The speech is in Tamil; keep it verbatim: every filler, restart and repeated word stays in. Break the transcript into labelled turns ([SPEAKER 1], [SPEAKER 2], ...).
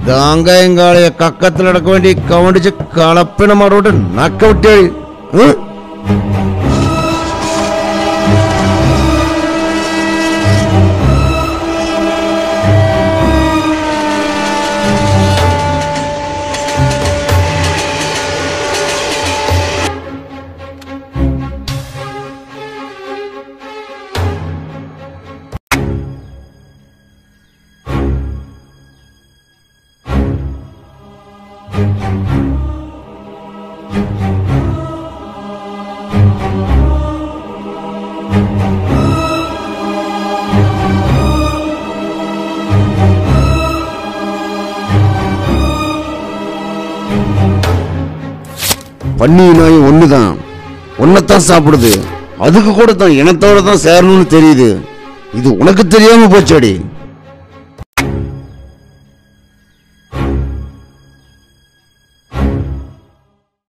[SPEAKER 1] காங்காயங்காளைய கக்கத்தில் நடக்க வேண்டி கவனிச்சு கலப்பின மாடோட்டு நக்க விட்டு பன்னி நாய் ஒண்ணுதான், ஒன்னத்தான் சாப்பிடுது. அதுக்கு கூட தான் இனத்தோட தான் சேரணும்னு தெரியுது. இது உனக்கு தெரியாம போச்சாடி.